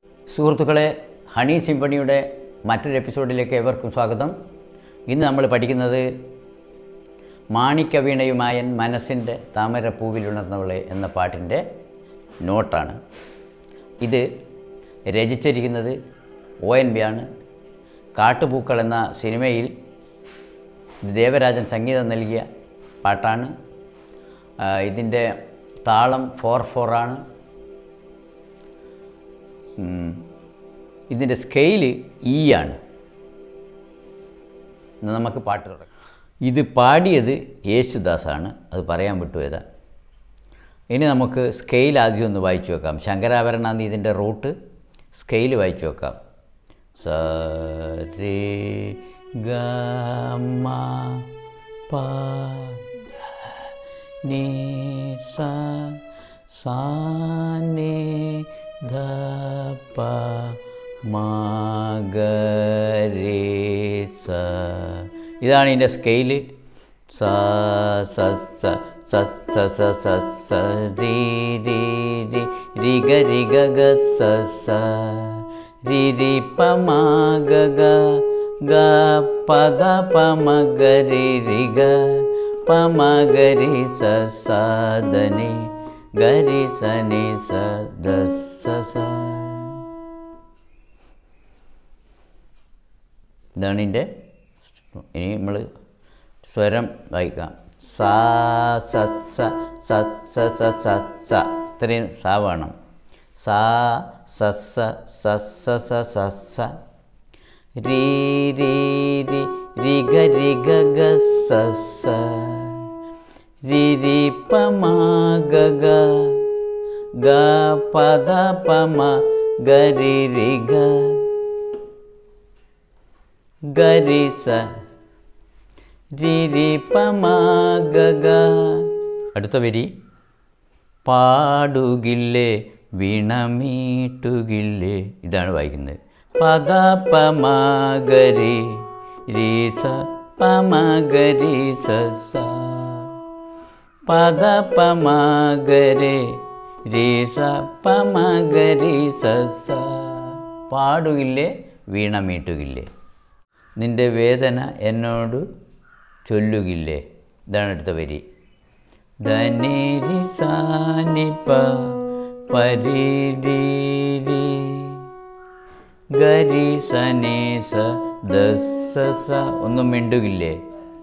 സുഹൃത്തുക്കളെ, ഹണി സിംഫണിയുടെ മറ്റൊരു എപ്പിസോഡിലേക്ക് ഏവർക്കും സ്വാഗതം. ഇന്ന് നമ്മൾ പഠിക്കുന്നത് മാണിക്യവീണയുമായൻ മനസ്സിൻ്റെ താമരപ്പൂവിലുണർന്നവളെ എന്ന പാട്ടിൻ്റെ നോട്ടാണ്. ഇത് രചിച്ചിരിക്കുന്നത് ONV ആണ്. കാട്ടുപൂക്കൾ എന്ന സിനിമയിൽ ദേവരാജൻ സംഗീതം നൽകിയ പാട്ടാണ്. ഇതിൻ്റെ താളം 4/4 ആണ്. ഇതിൻ്റെ സ്കെയില് E ആണ്. നമുക്ക് പാട്ട് തുടങ്ങാം. ഇത് പാടിയത് യേശുദാസാണ്, അത് പറയാൻ വിട്ടുപോയതാണ്. ഇനി നമുക്ക് സ്കെയിൽ ആദ്യം ഒന്ന് വായിച്ചു വെക്കാം. ശങ്കരാഭരണാണ് ഇതിൻ്റെ റൂട്ട്. സ്കെയിൽ വായിച്ചു വെക്കാം. സ രേ ഗ മ പ നീ സ സാ നീ ധ പ മ ഗ രേ സ. ഇതാണ് ഇതിൻ്റെ സ്കെയില്. സ സ സ സ സ സ സ സ രി രി രി രി ഗ രി ഗ ഗ സ സ രി രി പ മ ഗ ഗ ഗ പ ധ പ മ ഗ രി രി ഗ പ മ ഗ രി സ സ ധ നി ഗ രി സ നി സ ധ സ സ. ഇതാണ് ഇതിൻ്റെ. ഇനി നമ്മൾ സ്വരം വായിക്കാം. സ സ സ സ സ സ സ സ. ഇത്രയും സ വേണം. സ സ സ സ സ സ സ സ രി രി രി രി ഗ രി ഗ ഗ സ സ രി രി പ മ ഗ ഗ ഗ പ ധ പ മ ഗ രി രി ഗ ഗ രി സ രി രി പ മ ഗ ഗ. അടുത്ത വരി. പാടുകില്ലേ വീണമീട്ടുകില്ലേ. ഇതാണ് വായിക്കുന്നത്. പദ പ മ ഗ രി രി സ പ മ ഗ രി സ സ പദ പ മ ഗ രി രി സ പ മ ഗ രി സ സ. പാടുകില്ലേ വീണമീട്ടുകില്ലേ. നിൻ്റെ വേദന എന്നോട് ചൊല്ലുകില്ലേ. ഇതാണ് അടുത്ത വരി. ധനി രി സാ നി പ പരി രി രി ഗ രി സ നി സ ധ സ സ. ഒന്നും മിണ്ടുകില്ലേ.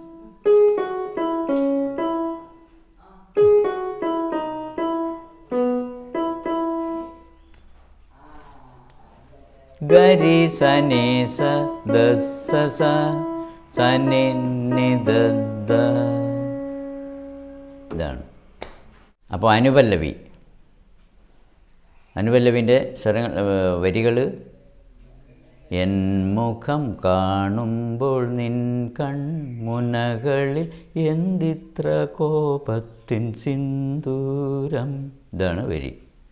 ഗ രി സ നി സ ധ സ സ സ നി നി ധ ധ. ഇതാണ്. അപ്പോൾ അനുപല്ലവിൻ്റെ സ്വരങ്ങൾ വരികൾ. എൻ മുഖം കാണുമ്പോൾ നിൻ കൺമുനകളിൽ എന്തിത്ര കോപത്തിൻ സിന്ദൂരം. ഇതാണ് വരി.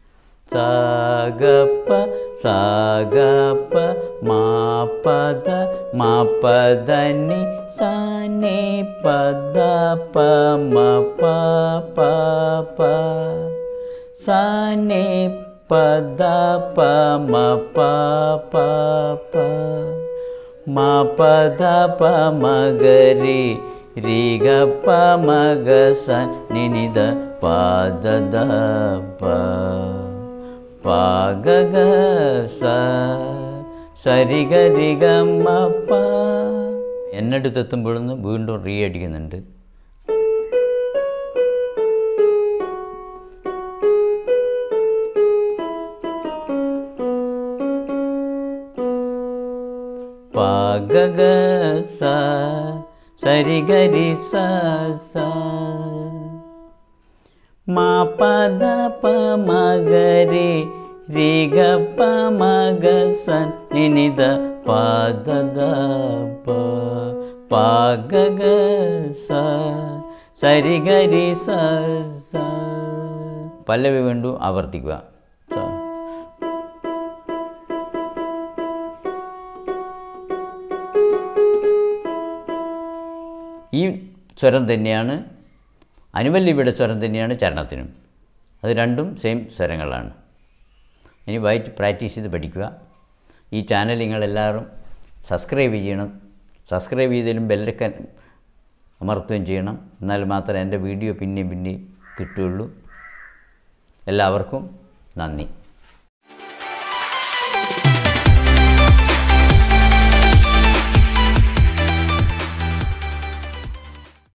സാഗപ്പ സാഗപ്പ മാപദ മാപദ നി സാ നി പദ പ മ പ പ പ സാ നി പദ പ മ പ പ പ മ പദ പ മ ഗ രി രി ഗ പ മ ഗ സ നി നി ധ പ ധ ധ പ പ ഗ ഗ സ സ രി ഗ രി ഗ മ പ. എന്നടുത്തെത്തുമ്പോഴൊന്ന് വീണ്ടും റീ അടിക്കുന്നുണ്ട്. പ ഗ ഗ സ സ രി ഗ രി സ സ മ പ ധ പ മ ഗ രി രി ഗ പ മ ഗ സ നി നി ധ പ ധ ധ പ പ ഗ ഗ സ സ രി ഗ രി സ സ. പല്ലവി വീണ്ടും ആവർത്തിക്കുക. ഈ സ്വരം തന്നെയാണ് അനുപല്ലവിയുടെ സ്വരം തന്നെയാണ് ചരണത്തിനും. അത് രണ്ടും സെയിം സ്വരങ്ങളാണ്. ഇനി വായിച്ച് പ്രാക്ടീസ് ചെയ്ത് പഠിക്കുക. ഈ ചാനൽ നിങ്ങളെല്ലാവരും സബ്സ്ക്രൈബ് ചെയ്യണം. സബ്സ്ക്രൈബ് ചെയ്തതിലും ബെല്ലൈക്കൺ അമർത്തുകയും ചെയ്യണം. എന്നാൽ മാത്രമേ എൻ്റെ വീഡിയോ പിന്നെയും കിട്ടുകയുള്ളൂ. എല്ലാവർക്കും നന്ദി.